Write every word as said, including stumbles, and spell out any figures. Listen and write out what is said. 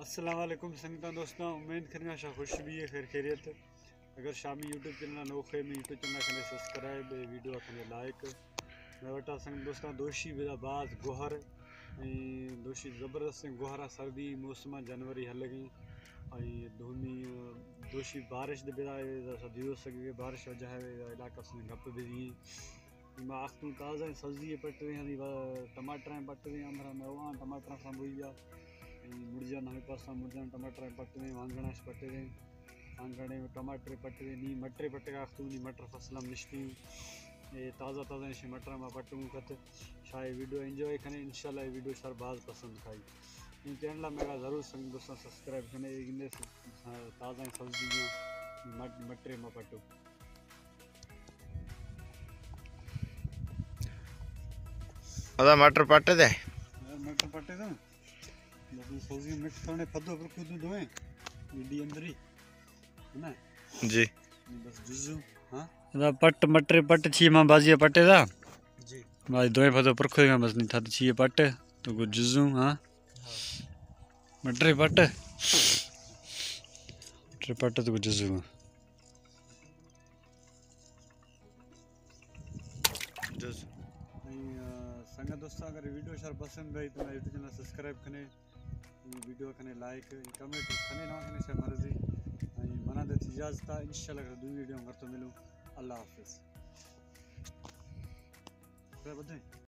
अस्सलाम वालेकुम संगतां दोस्तों, उम्मीद करना शाह खुश भी है खैर खैरियत। अगर शामी यूट्यूब चैनल नोखे में यूट्यूब चैनल कने सब्सक्राइब वीडियो कने लाइक मैं वटा संग दोस्तों दोशी बिदा बाज गोहर दोशी ज़बरदस्त गोहरा सर्दी मौसम जनवरी हल गई धूनी दोशी बारिश दे बिदा दियो सके बारिश वजह है इलाका से गप भी मां आखतू ताज़ा सब्जी पट रही टमाटर पट रही हमरा नवा टमाटर सां बुइया मुर्जा नवे पासा मुर्जा टमाटर पटवे वांगण पटवे वांगण टमाटर पटवे नी मटर पटे आखतू नी मटर फसलम निश्ती ये ताज़ा ताज़ा शे मटर में पटू कत शायद वीडियो एंजॉय करें इंशाल्लाह वीडियो सर बाज पसंद खाई इन चैनल मेरा ज़रूर संग दोस्तों सब्सक्राइब करें इन ताज़ा सब्जियाँ मटर में पटू अदा मटर पटे दे मटर पटे दो लेकिन सब्जी मिक्स करने फदो पर खुद दोए वीडी अंदर ही है ना जी बस जुजू हां अदा पट मटर पट छी मां बाजी पटे दा जी भाई दोए फदो पर खुद बस नहीं था छी पट तो को जुजू हां मटर पट मटर पट तो को जुजू जुजू संग दोस्तों अगर वीडियो सर पसंद आई तो यूट्यूब चैनल सब्सक्राइब कने वीडियो कने लाइक कमेंट कने ना कने से मर्जी मना दे इजाजत इंशाल्लाह अगर दूसरी वीडियो में तो मिलूं अल्लाह हाफिज।